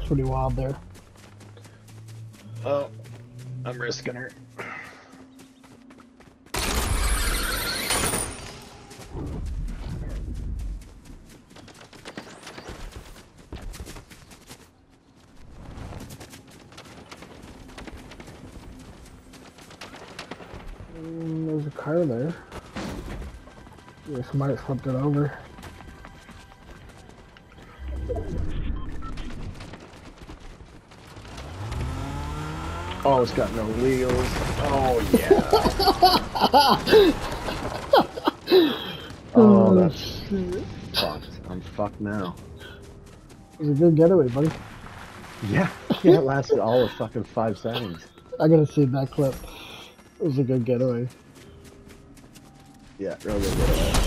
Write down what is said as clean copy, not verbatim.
pretty wild there. Oh, I'm risking her. There's a car there. Yeah, somebody flipped it over. Oh, it's got no wheels. Oh, yeah. Oh, that's fucked. I'm fucked now. It was a good getaway, buddy. Yeah. Yeah, it lasted all of fucking 5 seconds. I gotta see that clip. It was a good getaway. Yeah, real good getaway.